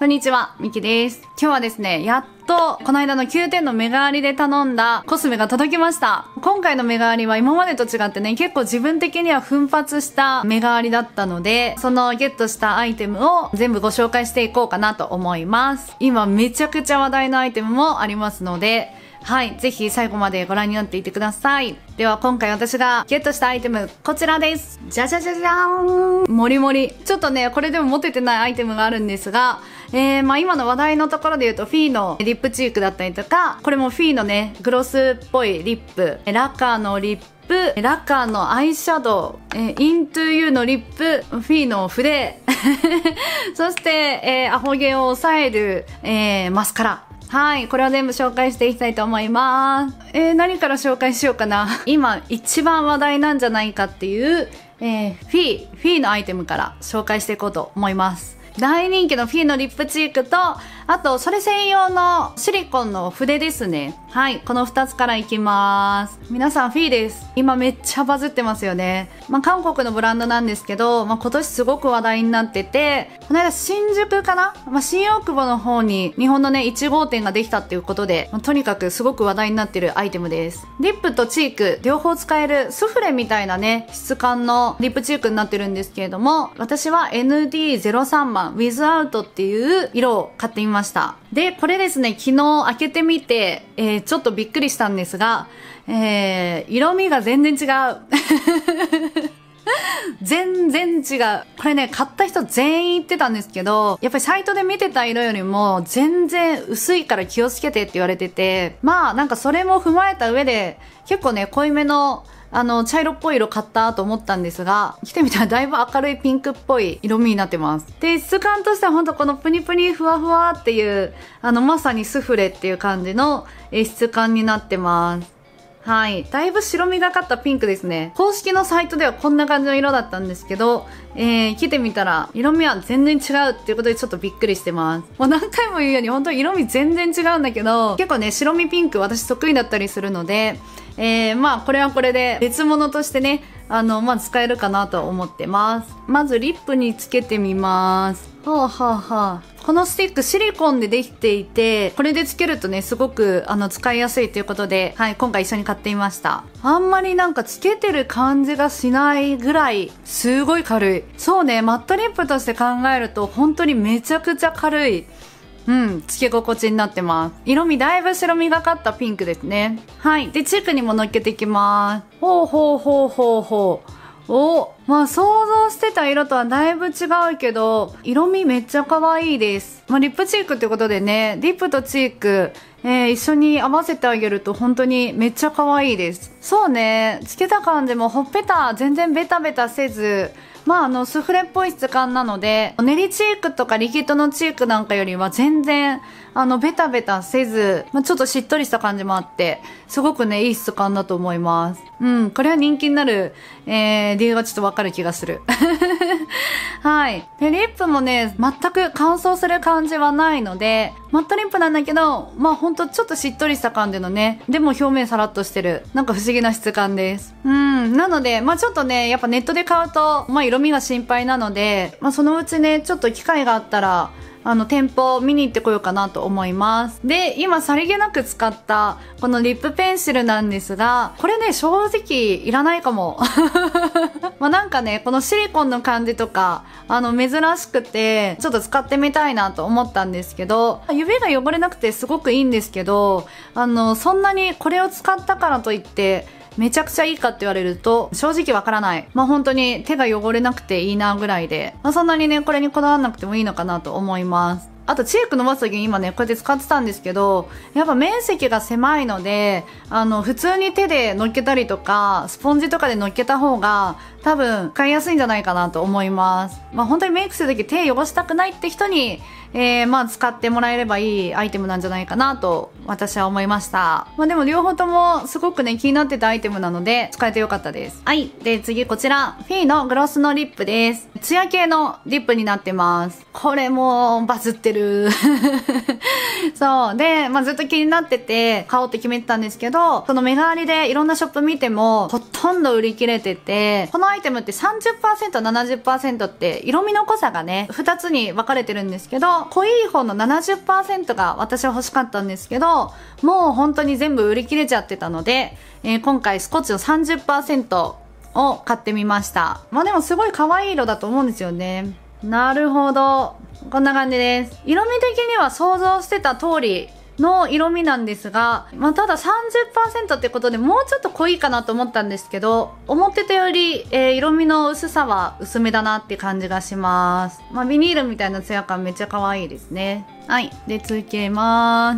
こんにちは、みきです。今日はですね、やっとこの間の9点のメガ割りで頼んだコスメが届きました。今回のメガ割りは今までと違ってね、結構自分的には奮発したメガ割りだったので、そのゲットしたアイテムを全部ご紹介していこうかなと思います。今めちゃくちゃ話題のアイテムもありますので、はい。ぜひ最後までご覧になっていてください。では今回私がゲットしたアイテム、こちらです。じゃじゃじゃじゃーん。もりもり。ちょっとね、これでも持ててないアイテムがあるんですが、今の話題のところで言うと、フィーのリップチークだったりとか、これもフィーのね、グロスっぽいリップ、ラカのリップ、ラカのアイシャドウ、イントゥユーのリップ、フィーの筆、そして、アホ毛を抑える、マスカラ。はい。これを全部紹介していきたいと思います。何から紹介しようかな。今一番話題なんじゃないかっていう、フィーのアイテムから紹介していこうと思います。大人気のフィーのリップチークと、あと、それ専用のシリコンの筆ですね。はい。この2つからいきます。皆さん、フィーです。今めっちゃバズってますよね。韓国のブランドなんですけど、今年すごく話題になってて、この間新宿かな新大久保の方に日本のね、1号店ができたっていうことで、とにかくすごく話題になってるアイテムです。リップとチーク、両方使えるスフレみたいなね、質感のリップチークになってるんですけれども、私は ND03 番 Without っていう色を買ってみました。で、これですね、昨日開けてみて、ちょっとびっくりしたんですが、色味が全然違う。全然違う。これね、買った人全員言ってたんですけど、やっぱりサイトで見てた色よりも全然薄いから気をつけてって言われてて、なんかそれも踏まえた上で、結構ね、濃いめの茶色っぽい色買ったと思ったんですが、着てみたらだいぶ明るいピンクっぽい色味になってます。で、質感としてはほんとこのプニプニふわふわっていう、まさにスフレっていう感じの質感になってます。はい。だいぶ白みがかったピンクですね。公式のサイトではこんな感じの色だったんですけど、着てみたら色味は全然違うっていうことでちょっとびっくりしてます。もう何回も言うように本当に色味全然違うんだけど、結構ね、白みピンク私得意だったりするので、これはこれで別物としてね、使えるかなと思ってます。まずリップにつけてみます。はあはあはあ。このスティックシリコンでできていて、これでつけるとね、すごく使いやすいということで、はい、今回一緒に買ってみました。あんまりなんかつけてる感じがしないぐらい、すごい軽い。そうね、マットリップとして考えると、本当にめちゃくちゃ軽い。つけ心地になってます。色味だいぶ白みがかったピンクですね。はい。で、チークにも乗っけていきます。ほうほうほうほうほう。想像してた色とはだいぶ違うけど、色味めっちゃ可愛いです。リップチークってことでね、リップとチーク、一緒に合わせてあげると本当にめっちゃ可愛いです。そうね、つけた感じもほっぺた全然ベタベタせず、スフレっぽい質感なので、練りチークとかリキッドのチークなんかよりは全然、ベタベタせず、ちょっとしっとりした感じもあって、すごくね、いい質感だと思います。これは人気になる、理由がちょっとわかる気がする。はい。で、リップもね、全く乾燥する感じはないので、マットリップなんだけど、ほんとちょっとしっとりした感じのね、でも表面サラッとしてる、なんか不思議な質感です。なので、ちょっとね、やっぱネットで買うと、色味が心配なので、そのうちね、ちょっと機会があったら、店舗見に行ってこようかなと思います。で、今さりげなく使った、このリップペンシルなんですが、これね、正直いらないかも。なんかね、このシリコンの感じとか、珍しくて、ちょっと使ってみたいなと思ったんですけど、指が汚れなくてすごくいいんですけど、そんなにこれを使ったからといって、めちゃくちゃいいかって言われると、正直わからない。本当に手が汚れなくていいなぐらいで、そんなにね、これにこだわらなくてもいいのかなと思います。あと、チーク伸ばす時に今ね、こうやって使ってたんですけど、やっぱ面積が狭いので、普通に手で乗っけたりとか、スポンジとかで乗っけた方が、多分、使いやすいんじゃないかなと思います。本当にメイクする時手汚したくないって人に、使ってもらえればいいアイテムなんじゃないかなと、私は思いました。でも両方ともすごくね、気になってたアイテムなので、使えてよかったです。はい。で、次こちら、フィーのグロスのリップです。ツヤ系のリップになってます。これも、バズってる。そう。で、ずっと気になってて、買おうって決めてたんですけど、そのメガ割りでいろんなショップ見ても、ほとんど売り切れてて、このアイテムって 30%、70% って色味の濃さがね、2つに分かれてるんですけど、 の濃い方の 70% が私は欲しかったんですけど、もう本当に全部売り切れちゃってたので、今回スコッチの 30% を買ってみました。まあでもすごい可愛い色だと思うんですよね。なるほど。こんな感じです。色味的には想像してた通りの色味なんですが、まあ、ただ 30% ってことでもうちょっと濃いかなと思ったんですけど、思ってたより、色味の薄さは薄めだなって感じがします。まあ、ビニールみたいなツヤ感めっちゃ可愛いですね。はい。で、つけます。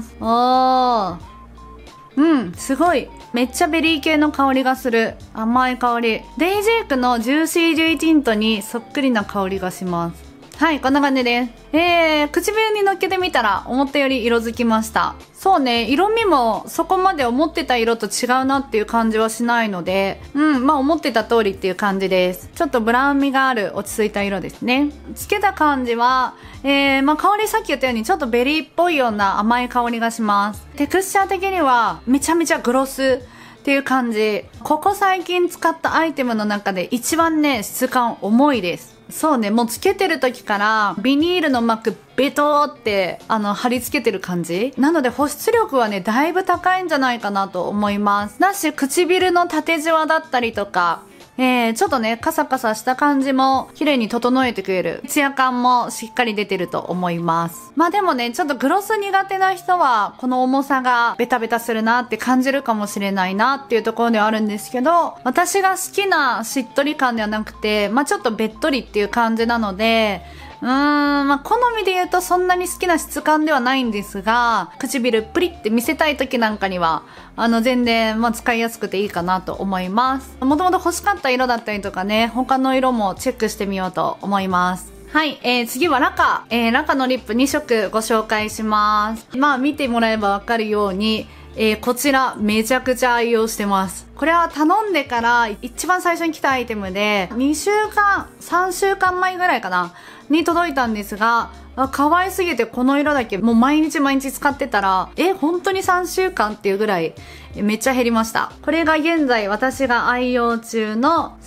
すごい。めっちゃベリー系の香りがする。甘い香り。デイジェイクのジューシージュイティントにそっくりな香りがします。はい、こんな感じです。唇に乗っけてみたら思ったより色づきました。そうね、色味もそこまで思ってた色と違うなっていう感じはしないので、まあ思ってた通りっていう感じです。ちょっとブラウン味がある落ち着いた色ですね。つけた感じは、まあ香りさっき言ったようにちょっとベリーっぽいような甘い香りがします。テクスチャー的にはめちゃめちゃグロスっていう感じ。ここ最近使ったアイテムの中で一番ね、質感重いです。そうね、もうつけてる時からビニールの膜ベトーって貼り付けてる感じなので保湿力はねだいぶ高いんじゃないかなと思います。だし唇の縦じわだったりとかちょっとねカサカサした感じも綺麗に整えてくれる。ツヤ感もしっかり出てると思います。まあでもねちょっとグロス苦手な人はこの重さがベタベタするなって感じるかもしれないなっていうところではあるんですけど、私が好きなしっとり感ではなくてまあちょっとべっとりっていう感じなので、まあ、好みで言うとそんなに好きな質感ではないんですが、唇プリって見せたい時なんかには、全然、まあ、使いやすくていいかなと思います。もともと欲しかった色だったりとかね、他の色もチェックしてみようと思います。はい、次はラカ。ラカのリップ2色ご紹介します。まあ、見てもらえばわかるように、こちらめちゃくちゃ愛用してます。これは頼んでから一番最初に来たアイテムで、2週間、3週間前ぐらいかなに届いたんですが、可愛すぎてこの色だけもう毎日毎日使ってたら、本当に3週間っていうぐらいめっちゃ減りました。これが現在私が愛用中の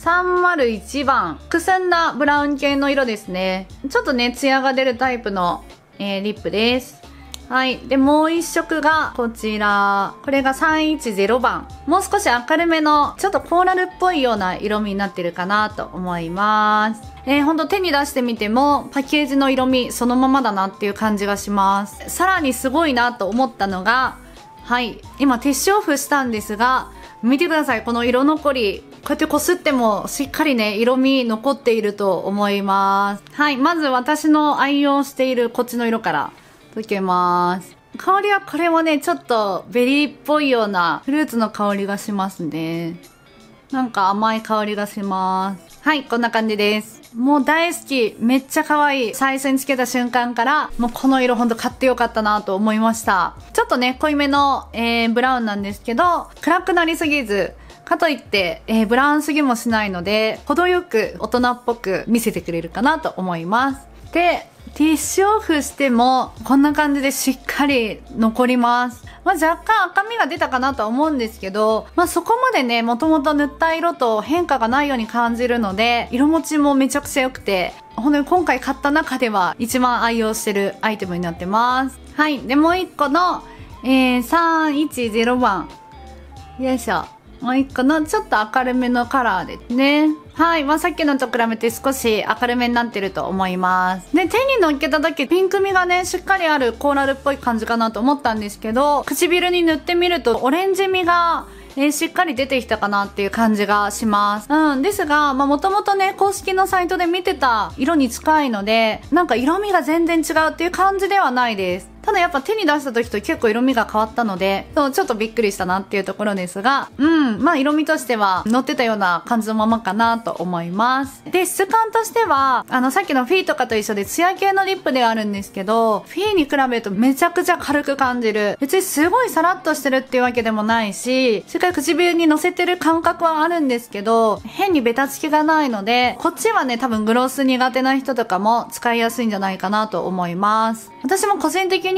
301番。くすんだブラウン系の色ですね。ちょっとね、ツヤが出るタイプの、リップです。はい。で、もう一色がこちら。これが310番。もう少し明るめの、ちょっとコーラルっぽいような色味になってるかなと思います。ほんと手に出してみても、パッケージの色味そのままだなっていう感じがします。さらにすごいなと思ったのが、はい。今ティッシュオフしたんですが、見てください。この色残り。こうやってこすってもしっかりね、色味残っていると思います。はい。まず私の愛用しているこっちの色から。溶けます。香りはこれもね、ちょっとベリーっぽいようなフルーツの香りがしますね。なんか甘い香りがします。はい、こんな感じです。もう大好き。めっちゃ可愛い。最初につけた瞬間から、もうこの色ほんと買ってよかったなと思いました。ちょっとね、濃いめの、ブラウンなんですけど、暗くなりすぎず、かといって、ブラウンすぎもしないので、程よく大人っぽく見せてくれるかなと思います。で、ティッシュオフしてもこんな感じでしっかり残ります。まあ、若干赤みが出たかなとは思うんですけど、まあ、そこまでね、もともと塗った色と変化がないように感じるので、色持ちもめちゃくちゃ良くて、本当に今回買った中では一番愛用してるアイテムになってます。はい。で、もう一個の、310番。よいしょ。もう一個のちょっと明るめのカラーですね。はい。まあ、さっきのと比べて少し明るめになってると思います。で、手に乗っけた時、ピンク味がね、しっかりあるコーラルっぽい感じかなと思ったんですけど、唇に塗ってみるとオレンジ味が、しっかり出てきたかなっていう感じがします。ですが、まあ、もともとね、公式のサイトで見てた色に近いので、なんか色味が全然違うっていう感じではないです。ただやっぱ手に出した時と結構色味が変わったので、そう、ちょっとびっくりしたなっていうところですが、まあ色味としては乗ってたような感じのままかなと思います。で、質感としては、さっきのフィーとかと一緒でツヤ系のリップではあるんですけど、フィーに比べるとめちゃくちゃ軽く感じる。別にすごいサラッとしてるっていうわけでもないし、しっかり唇に乗せてる感覚はあるんですけど、変にベタつきがないので、こっちはね、多分グロス苦手な人とかも使いやすいんじゃないかなと思います。私も個人的に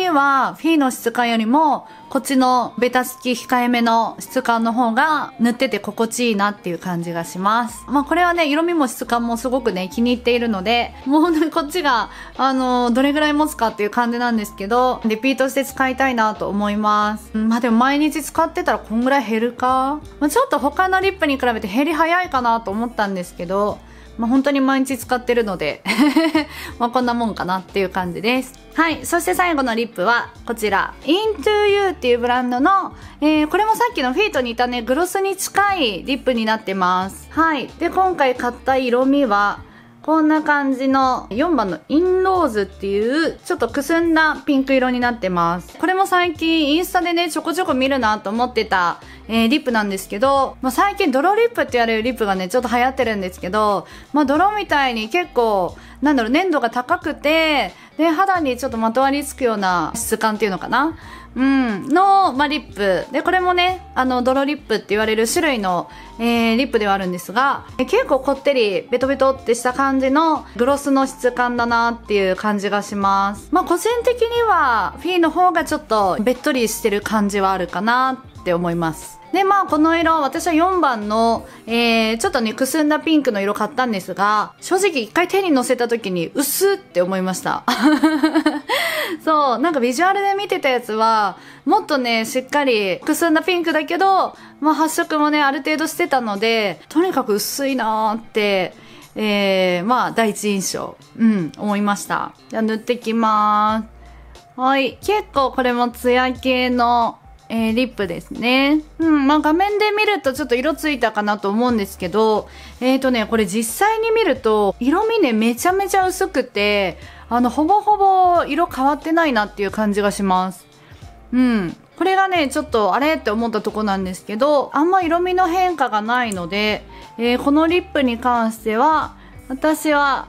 には、フィーの質感よりも、こっちのベタつき控えめの質感の方が塗ってて心地いいなっていう感じがします。まあこれはね、色味も質感もすごくね、気に入っているので、もう本当にこっちが、どれぐらい持つかっていう感じなんですけど、リピートして使いたいなと思います。まあでも毎日使ってたらこんぐらい減るか。まあちょっと他のリップに比べて減り早いかなと思ったんですけど、まあ本当に毎日使ってるのでまあこんなもんかなっていう感じです。はい。そして最後のリップはこちら Into You っていうブランドの、これもさっきのフィートにいたねグロスに近いリップになってます。はい。で今回買った色味はこんな感じの4番のインローズっていうちょっとくすんだピンク色になってます。これも最近インスタでねちょこちょこ見るなと思ってた、リップなんですけど、まあ、最近泥リップって言われるリップがねちょっと流行ってるんですけど、まあ泥みたいに結構なんだろう粘度が高くてで肌にちょっとまとわりつくような質感っていうのかなの、まあ、リップ。で、これもね、泥リップって言われる種類の、リップではあるんですが、結構こってり、ベトベトってした感じのグロスの質感だなっていう感じがします。まあ、個人的には、フィーの方がちょっとべっとりしてる感じはあるかなって思います。で、まあ、この色、私は4番の、ちょっとね、くすんだピンクの色買ったんですが、正直一回手に乗せた時に、薄って思いました。そう、なんかビジュアルで見てたやつは、もっとね、しっかりくすんだピンクだけど、まあ、発色もね、ある程度してたので、とにかく薄いなーって、まあ、第一印象、思いました。じゃあ、塗ってきまーす。はい。結構これもツヤ系の、リップですね。まあ画面で見るとちょっと色ついたかなと思うんですけど、これ実際に見ると、色味ね、めちゃめちゃ薄くて、ほぼほぼ色変わってないなっていう感じがします。これがね、ちょっとあれって思ったとこなんですけど、あんま色味の変化がないので、このリップに関しては、私は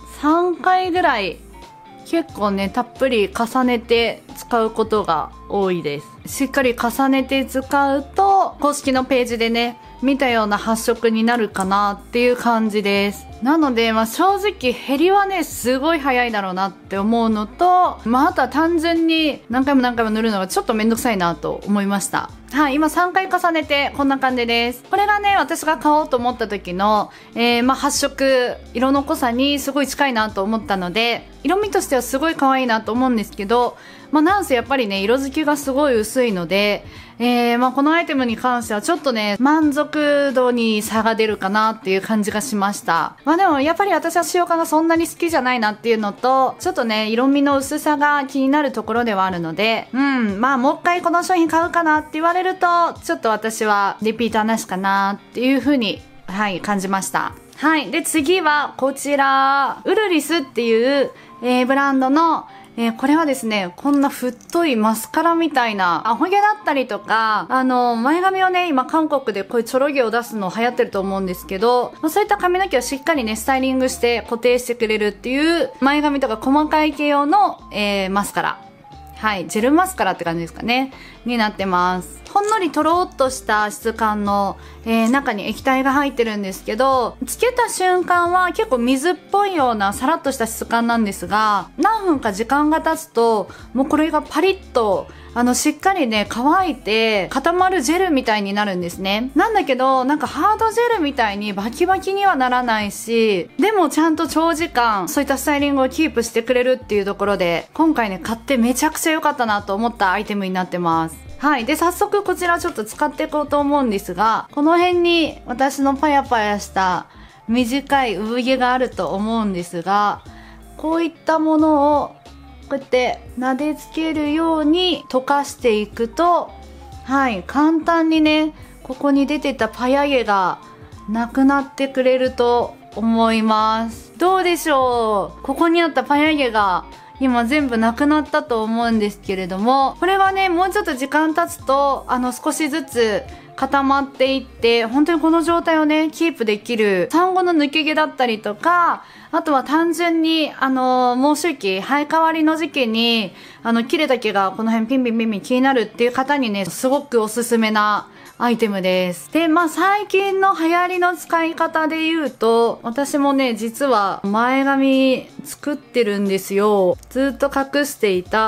3回ぐらい結構ね、たっぷり重ねて使うことが多いです。しっかり重ねて使うと、公式のページでね、見たような発色になるかなっていう感じです。なので、まあ正直減りはね、すごい早いだろうなって思うのと、まああとは単純に何回も何回も塗るのがちょっとめんどくさいなと思いました。はい、今3回重ねてこんな感じです。これがね、私が買おうと思った時の、まあ発色、色の濃さにすごい近いなと思ったので、色味としてはすごい可愛いなと思うんですけど、まあなんせやっぱりね、色づきがすごい薄いので、まあこのアイテムに関してはちょっとね、満足度に差が出るかなっていう感じがしました。まあでもやっぱり私は使用感がそんなに好きじゃないなっていうのと、ちょっとね、色味の薄さが気になるところではあるので、まあもう一回この商品買うかなって言われると、ちょっと私はリピーターなしかなっていう風に、はい、感じました。はい。で、次はこちら、ウルリスっていう、ブランドの、これはですね、こんな太いマスカラみたいな、アホ毛だったりとか、前髪をね、今韓国でこういうちょろ毛を出すの流行ってると思うんですけど、そういった髪の毛をしっかりね、スタイリングして固定してくれるっていう、前髪とか細かい毛用の、マスカラ。はい、ジェルマスカラって感じですかね。になってます。ほんのりとろっとした質感の、中に液体が入ってるんですけど、つけた瞬間は結構水っぽいようなさらっとした質感なんですが、何分か時間が経つと、もうこれがパリッと、しっかりね、乾いて固まるジェルみたいになるんですね。なんだけど、なんかハードジェルみたいにバキバキにはならないし、でもちゃんと長時間、そういったスタイリングをキープしてくれるっていうところで、今回ね、買ってめちゃくちゃ良かったなと思ったアイテムになってます。はい。で、早速こちらちょっと使っていこうと思うんですが、この辺に私のパヤパヤした短い産毛があると思うんですが、こういったものをこうやって撫でつけるように溶かしていくと、はい、簡単にね、ここに出てたパヤ毛がなくなってくれると思います。どうでしょう？ここにあったパヤ毛が今全部なくなったと思うんですけれども、これはね、もうちょっと時間経つと、少しずつ固まっていって、本当にこの状態をね、キープできる産後の抜け毛だったりとか、あとは単純に、毛周期、生え変わりの時期に、切れた毛がこの辺ピンピンピンピン気になるっていう方にね、すごくおすすめなアイテムです。で、まあ最近の流行りの使い方で言うと、私もね、実は前髪作ってるんですよ。ずっと隠していた、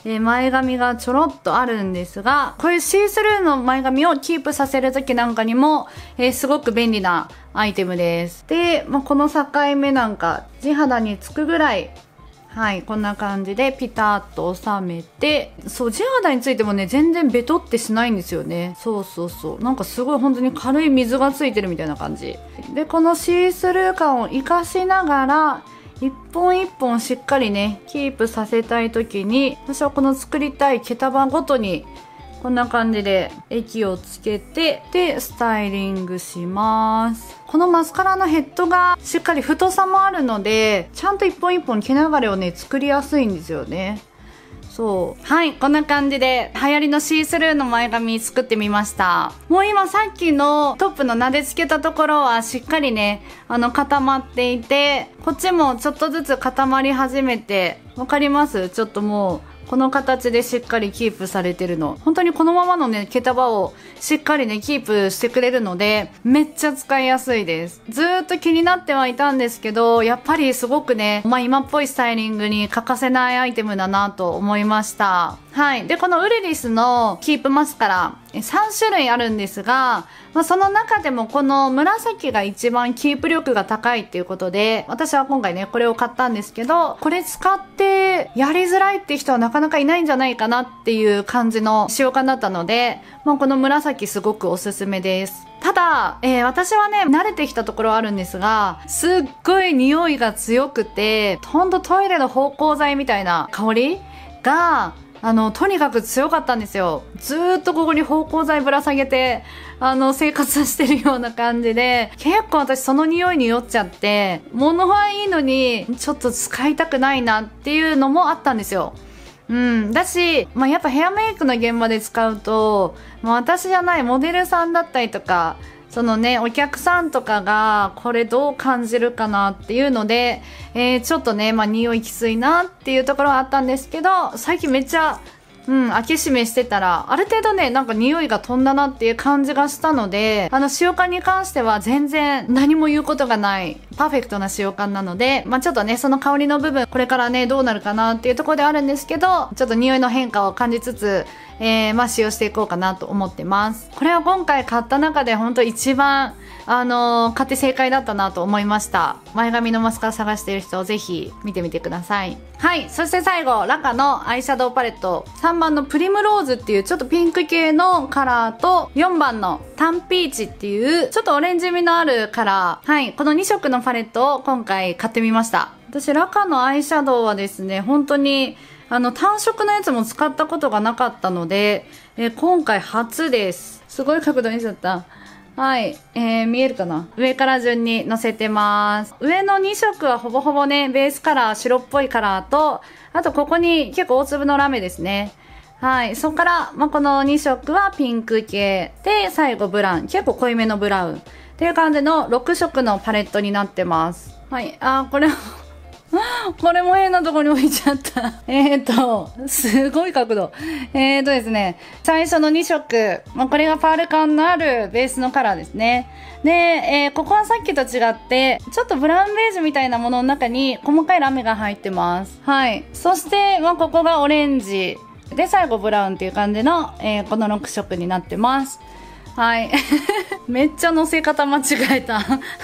前髪がちょろっとあるんですが、こういうシースルーの前髪をキープさせる時なんかにも、すごく便利なアイテムです。で、この境目なんか地肌につくぐらい、はい、こんな感じでピタッと収めて、そう、地肌についてもね、全然ベトってしないんですよね。そうそうそう。なんかすごい本当に軽い水がついてるみたいな感じ。で、このシースルー感を活かしながら、一本一本しっかりね、キープさせたい時に、私はこの作りたい毛束ごとに、こんな感じで液をつけて、で、スタイリングします。このマスカラのヘッドがしっかり太さもあるので、ちゃんと一本一本毛流れをね、作りやすいんですよね。そう。はい、こんな感じで流行りのシースルーの前髪作ってみました。もう今さっきのトップの撫でつけたところはしっかりね、固まっていて、こっちもちょっとずつ固まり始めて、わかります？ちょっともう、この形でしっかりキープされてるの。本当にこのままのね、毛束をしっかりね、キープしてくれるので、めっちゃ使いやすいです。ずーっと気になってはいたんですけど、やっぱりすごくね、今っぽいスタイリングに欠かせないアイテムだなと思いました。はい。で、このウリリスのキープマスカラ、3種類あるんですが、その中でもこの紫が一番キープ力が高いっていうことで、私は今回ね、これを買ったんですけど、これ使ってやりづらいって人はなかなかいないんじゃないかなっていう感じの使用感だったので、この紫すごくおすすめです。ただ、私はね、慣れてきたところあるんですが、すっごい匂いが強くて、ほんとトイレの芳香剤みたいな香りが、とにかく強かったんですよ。ずーっとここに芳香剤ぶら下げて、生活してるような感じで、結構私その匂いに酔っちゃって、物はいいのに、ちょっと使いたくないなっていうのもあったんですよ。うん。だし、やっぱヘアメイクの現場で使うと、私じゃないモデルさんだったりとか、そのね、お客さんとかが、これどう感じるかなっていうので、ちょっとね、匂いきついなっていうところはあったんですけど、最近めっちゃ、開け閉めしてたら、ある程度ね、なんか匂いが飛んだなっていう感じがしたので、使用感に関しては全然何も言うことがない、パーフェクトな使用感なので、ちょっとね、その香りの部分、これからね、どうなるかなっていうところであるんですけど、ちょっと匂いの変化を感じつつ、使用していこうかなと思ってます。これは今回買った中で本当一番、買って正解だったなと思いました。前髪のマスカラ探している人、ぜひ見てみてください。はい。そして最後、ラカのアイシャドウパレット。3番のプリムローズっていうちょっとピンク系のカラーと、4番のタンピーチっていうちょっとオレンジ味のあるカラー。はい。この2色のパレットを今回買ってみました。私、ラカのアイシャドウはですね、本当に、単色のやつも使ったことがなかったので、今回初です。すごい角度にしちゃった。はい。見えるかな？上から順に乗せてます。上の2色はほぼほぼね、ベースカラー、白っぽいカラーと、あとここに結構大粒のラメですね。はい。そこから、この2色はピンク系。で、最後ブラウン。結構濃いめのブラウン。っていう感じの6色のパレットになってます。はい。これこれも変なとこに置いちゃった。すごい角度。ですね、最初の2色。これがパール感のあるベースのカラーですね。で、ここはさっきと違って、ちょっとブラウンベージュみたいなものの中に細かいラメが入ってます。はい。そして、ここがオレンジ。で、最後ブラウンっていう感じの、この6色になってます。はい。めっちゃ乗せ方間違えた。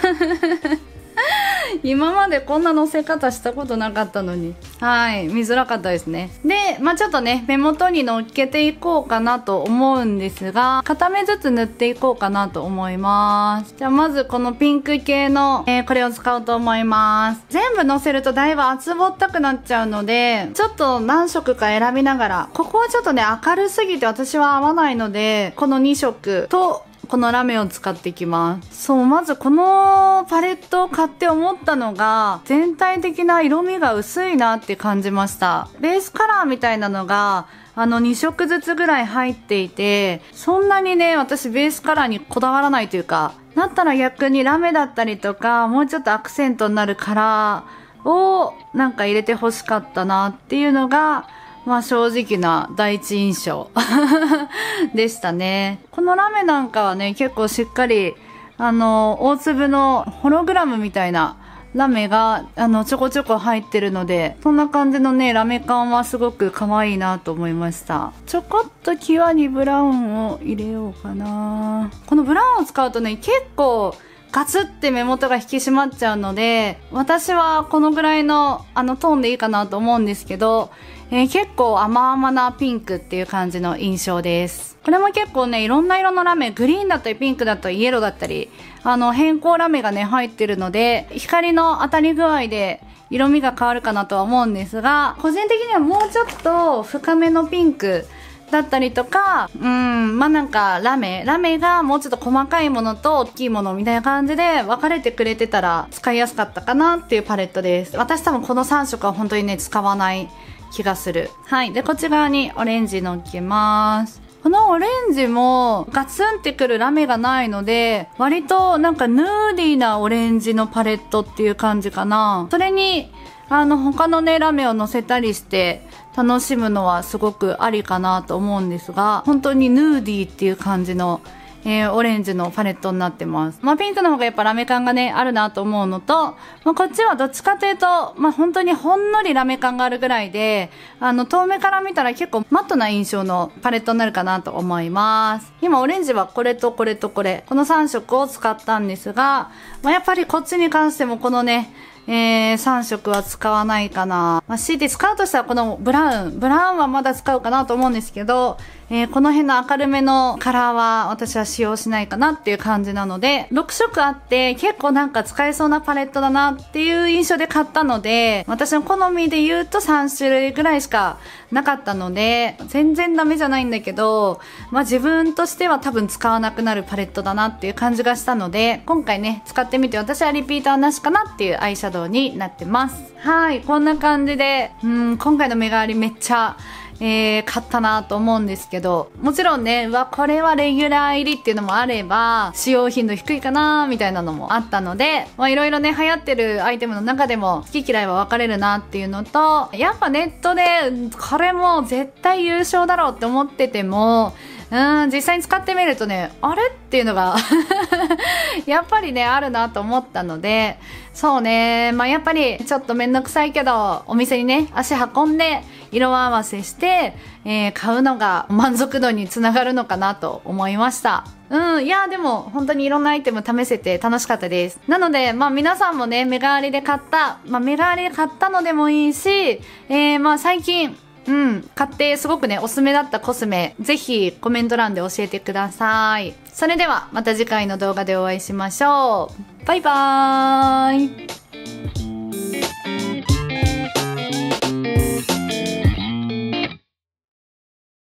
今までこんな乗せ方したことなかったのに。はい。見づらかったですね。で、ちょっとね、目元に乗っけていこうかなと思うんですが、片目ずつ塗っていこうかなと思います。じゃあまずこのピンク系の、これを使おうと思います。全部乗せるとだいぶ厚ぼったくなっちゃうので、ちょっと何色か選びながら、ここはちょっとね、明るすぎて私は合わないので、この2色と、このラメを使っていきます。そう、まずこのパレットを買って思ったのが、全体的な色味が薄いなって感じました。ベースカラーみたいなのが、2色ずつぐらい入っていて、そんなにね、私ベースカラーにこだわらないというか、だったら逆にラメだったりとか、もうちょっとアクセントになるカラーをなんか入れて欲しかったなっていうのが、正直な第一印象でしたね。このラメなんかはね、結構しっかり、大粒のホログラムみたいなラメが、ちょこちょこ入ってるので、そんな感じのね、ラメ感はすごく可愛いなと思いました。ちょこっと際にブラウンを入れようかな。このブラウンを使うとね、結構、ガツって目元が引き締まっちゃうので、私はこのぐらいのトーンでいいかなと思うんですけど、結構甘々なピンクっていう感じの印象です。これも結構ね、いろんな色のラメ、グリーンだったりピンクだったりイエローだったり、変更ラメがね、入ってるので、光の当たり具合で色味が変わるかなとは思うんですが、個人的にはもうちょっと深めのピンク、だったりとか、まあ、なんかラメがもうちょっと細かいものと大きいものみたいな感じで分かれてくれてたら使いやすかったかなっていうパレットです。私多分この3色は本当にね、使わない気がする。はい。で、こっち側にオレンジのっけます。このオレンジもガツンってくるラメがないので、割となんかヌーディーなオレンジのパレットっていう感じかな。それに、他のね、ラメを乗せたりして楽しむのはすごくありかなと思うんですが、本当にヌーディーっていう感じの、オレンジのパレットになってます。まあ、ピンクの方がやっぱラメ感がね、あるなと思うのと、まあ、こっちはどっちかというと、まあ、本当にほんのりラメ感があるぐらいで、遠目から見たら結構マットな印象のパレットになるかなと思います。今、オレンジはこれとこれとこれ、この3色を使ったんですが、まあ、やっぱりこっちに関してもこのね、3色は使わないかな。まあ、強いて使うとしたらこのブラウンはまだ使うかなと思うんですけど、この辺の明るめのカラーは私は使用しないかなっていう感じなので、6色あって結構なんか使えそうなパレットだなっていう印象で買ったので、私の好みで言うと3種類ぐらいしかなかったので、全然ダメじゃないんだけど、まあ自分としては多分使わなくなるパレットだなっていう感じがしたので、今回ね、使ってみて私はリピーターなしかなっていうアイシャドウになってます。はい、こんな感じで、今回の目代わりめっちゃ買ったなと思うんですけど、もちろんね、これはレギュラー入りっていうのもあれば、使用頻度低いかなみたいなのもあったので、まあいろいろね、流行ってるアイテムの中でも好き嫌いは分かれるなっていうのと、やっぱネットで、これも絶対優勝だろうって思ってても、実際に使ってみるとね、あれっていうのがやっぱりね、あるなと思ったので、そうね、まあやっぱりちょっとめんどくさいけど、お店にね、足運んで、色合わせして、買うのが満足度につながるのかなと思いました。いや、でも本当にいろんなアイテム試せて楽しかったです。なので、まあ皆さんもね、目代わりで買った、まあ目代わりで買ったのでもいいし、まあ最近、買ってすごくね、おすすめだったコスメ、ぜひコメント欄で教えてください。それではまた次回の動画でお会いしましょう。バイバーイ。